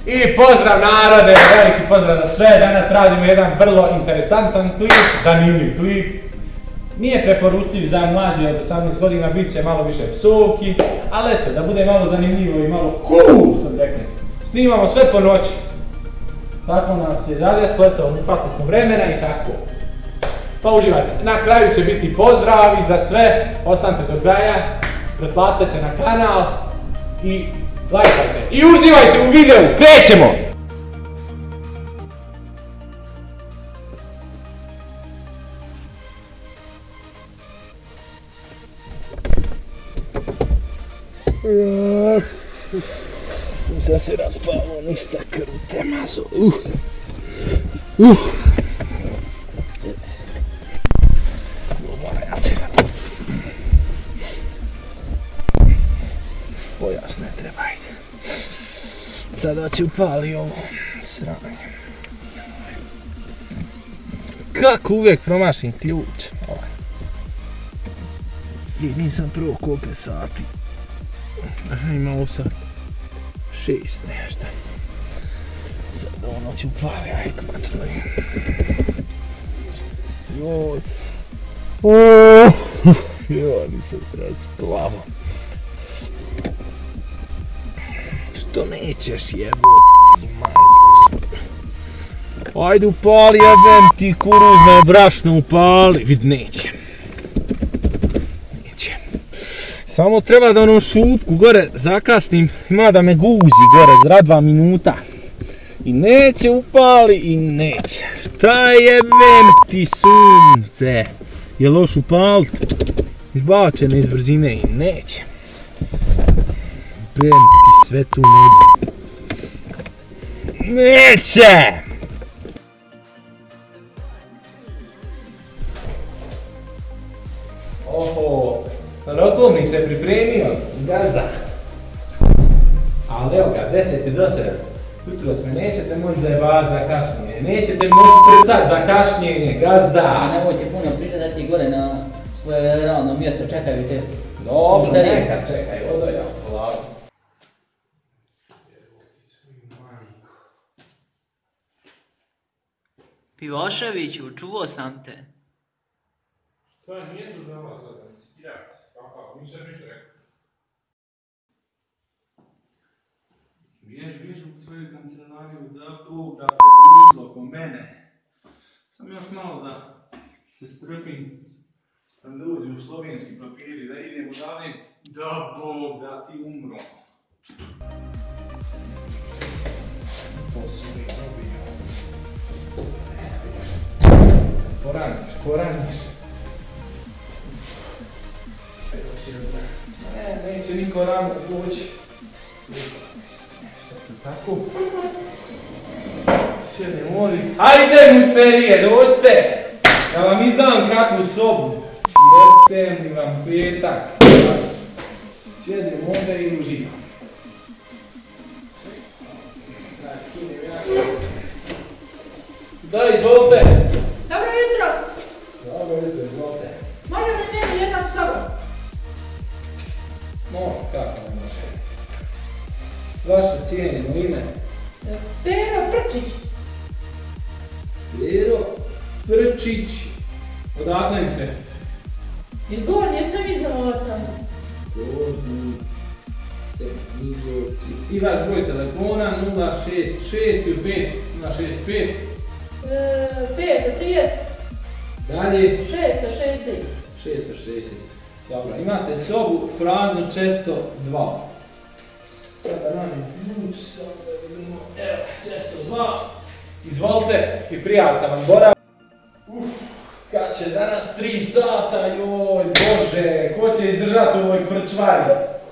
I pozdrav narode, veliki pozdrav za sve. Danas radimo jedan vrlo interesantan klip, zanimljiv klip. Nije preporučljiv za mlađe od 18 godina, bit će malo više psovki, ali eto, da bude malo zanimljivo i malo cool, što bi rekli. Snimamo sve po noći. Tako nas je zadeslo, eto, uhvatili smo vremena i tako. Pa uživajte. Na kraju će biti pozdravi za sve, ostanite do kraja, pretplatite se na kanal i lajkajte. I uživajte u videu, krećemo! Nisam se raspavao ništa, krv te maso. Pojas ne treba, ide. Sada će upali ovo sranje. Kako uvijek promašim ključ. I nisam prvo koliko sati. Imao sam 6 nešto. Sad ono će upali, aj kvačno je. Joj. Joj, nisam rasplavo. Što nećeš jeboti, majko. Ajde upali, jebem ti kuruzno brašno upali. Vid, neće. Samo treba da onom šupku gore zakasnim, ima da me guzi gore za 2 minuta. I neće upali i neće. Šta jebem ti sunce? Je loš upali? Izbačene iz brzine i neće. Jebem ti sve tu nebu. Neće! Oho! Rokovnik se pripremio, gazda. Ali evo ga, 10 do 7. Jutros me nećete moći zajebavati za kašnjenje. Nećete moći predsat za kašnjenje, gazda. A nemojte puno pričati da ti gore na svoje realno mjesto čekaju te. Dobro, nekad čekaj, odoja, polako. Pivoševiću, čuo sam te. Šta je, nije tu za vas, gledam, cikirati se, kako, nisam ništa rekao. Biješ u svoju kancelariju, da Bog da te gruzlo oko mene. Sam još malo da se strpim, da dođu u slovenski papiri, da idemo dalje, da Bog da ti umro. Posli, dobio. Poraniš. Ne, neće niko rano poći. Nešto tu tako. Sjede moli. Ajde musterije, dođite! Da vam izdam kakvu sobu. Jebem li vam petak. Sjedim ovdje i uživam. Daj, skinem ja. Da, izvolite. Dobro jutro! Dobro jutro, izvolite. Može li meni jedna soba? Kako ne može? Vaše cijenjeno ime? Pero Prčić. Pero Prčić. Odakle ste? Iz Gornje sam Iznovaca. Gornji Semiljoci. I vaš broj telefona 066 065 530. Dalje? 660. 660. Dobro, imate sobu prazno često 2. Sada radim ključ, samo da vidimo, evo, često 2. Izvolite i prijavite vam borav. Kad će danas 3 sata, joj, bože, ko će izdržati u ovoj prčvari?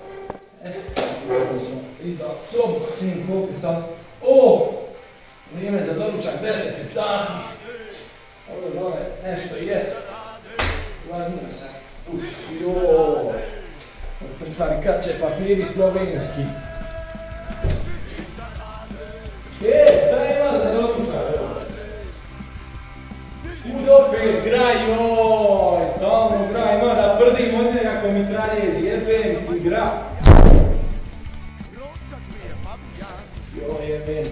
Kako smo izdali sobu, vidim koliko sam, vrijeme za doručak 10 sati. Ovo dole nešto jest. Gladnija sam. Joj. Prčvari kad će papiri slovenski. Šta ima za doručak? Kud opet graj, joj, stalno graj, ima da prdim od njega ko mitraljezi, jebem ti graj. Joj, jebem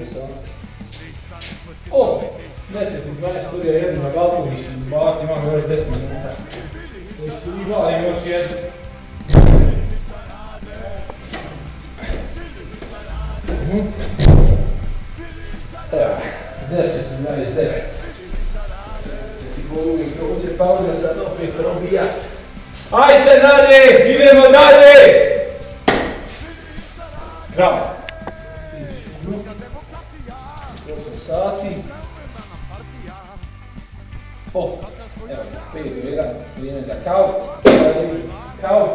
sati. O, 10 i 12 studija jednu na balkonu išći zbavati, imamo još 10 minuta. Izvalim još jednu. Evo, 10 i 29. Se ti poluvi prođe pauza, sad opet robija. Ajde dalje, idemo dalje! Bravo. 8 sati. O, evo, 5 do 1, vrijeme za kavu. Kavu.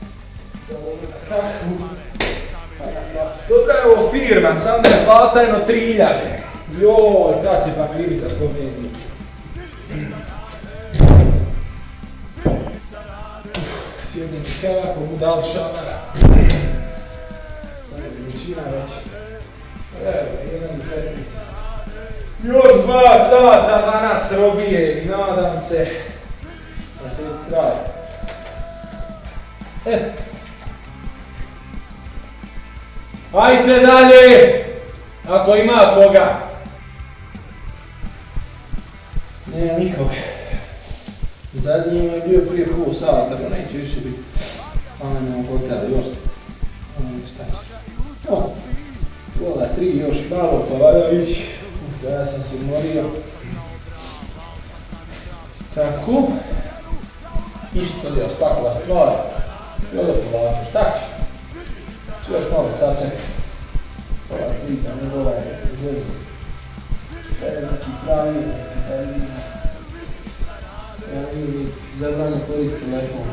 Dobra je ovo firma, sam da je plata jedno 3.000. Joj, kada će papiri za Sloveniju. Sjednim kavakom u dal šamara. Veličina već. Evo, 1.15. Još 2 sata danas robije i nadam se da će biti kraj. Ajde dalje! Ako ima koga. Nema nikog. Zadnji je bio prije pol sata, pa neće više biti. Ona nema hotela još. O, pola 3 još malo, pa valja ići. Ja sam se umorio. Tako. Išto je spakova stvar. I ovdje polažu, šta će? Ću još malo sačekati. Pola 3 da ne dola je zvezu. Šta je neki pravi, ja vidim zabrano korist telefon.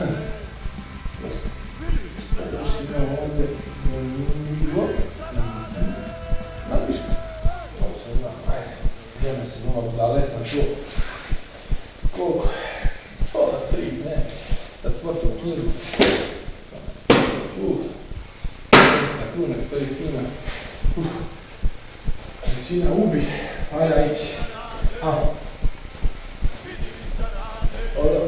Sad još imamo ovdje zanimljivo. Napišno. Ovo se znam, ajde. Idemo se malo zaletam tu. Koliko? Pola 3, ne. Sad tvrtu knjigu. Tu ne stoji fina. Većina ubi. Ajde ići. Ovdje.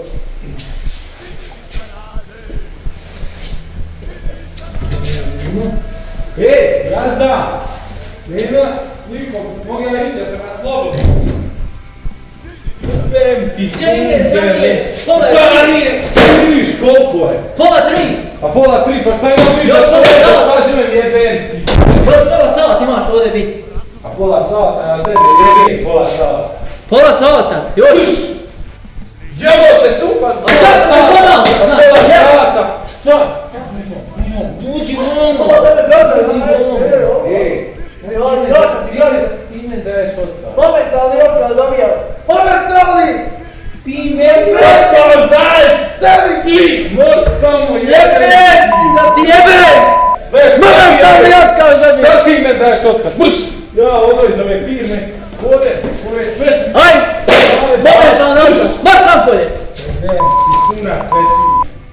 Gazda! Nema nikog, mogu ja ići, ja sam na slobodno. Jebem ti sunce, ne. Šta nije? Vidiš koliko je? Pola 3! Pa pola 3, pa šta imam viš da sam sađujem, jebem ti. Pola sata imaš ovdje biti. A pola sata, na tebe jebem pola sata. Pola sata, još! Jebote, super! Šta se pola? Pola sata! Šta? Uđi vongo! Uđi vongo! Ej! Ti me daješ otkaz. Momentalni otkaz dobijam. Momentalni! Ti me otkaz daješ! Stavi ti! Moš tamo jebe! Da ti jebe! Momentalni otkaz dobijam! Šta ti me daješ otkaz? Muš! Ja odoj iz ove firme. Ove sveće. Ajde! Momentalni otkaz! Baš napolje! Ne, ti sunac, sve ti.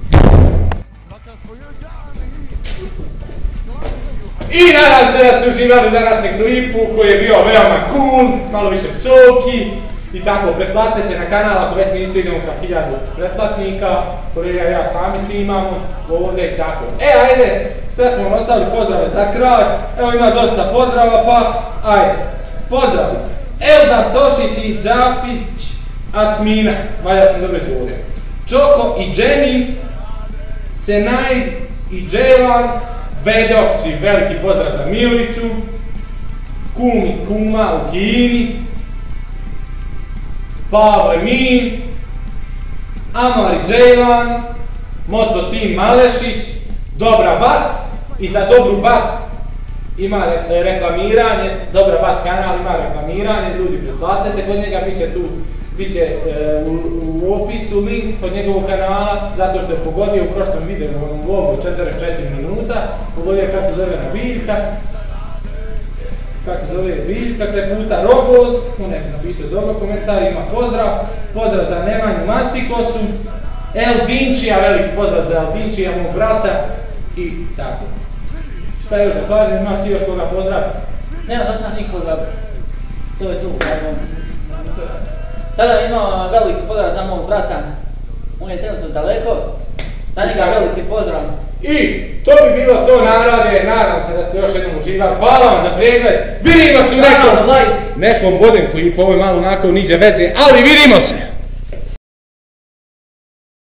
I nadam se da ste uživali u današnjem klipu koji je bio veoma cool, malo više psovki i tako, pretplatite se na kanal ako već niste, idemo ka 1000 pretplatnika, koje ja sami snimamo ovdje i tako. Ajde, šta smo vam ostavili pozdrave za kraj, evo ima dosta pozdrava pa, ajde, pozdravi. Eldar Tošić i Džafić Asmina, valja sam dobro izgovorio. Čoko i Jenny, Senaid i Dževan, Vedoksi, veliki pozdrav za Milicu, Kum i Kuma u Kini, Pavle Min, Amari Dževan, Moto Team Malešić, Dobra Bat i za Dobru Bat ima reklamiranje, Dobra Bat kanal ima reklamiranje, ljudi pretplatite se kod njega, bit će u opisu link kod njegovog kanala, zato što je pogodio u prošlom videu u onom vlogu 44 minuta, pogodio kako se zove na biljka, Krekuta Rogoz, on je napisao dobro komentar, ima pozdrav za Nemanju Mastikosu, El Dinčija, veliki pozdrav za El Dinčija, mog brata i tako. Šta još da kažem, imaš ti još koga pozdraviti? Nema da sam nikoga, to je tu. Tada ima veliki pozdrav za mog brata, on je trenutno daleko, da njega veliki pozdrav. I to bi bilo to narode, nadam se da ste još jednom uživali, hvala vam za pregled, vidimo se u nekom bodem koji po ovoj malo onako niđe veze, ali vidimo se!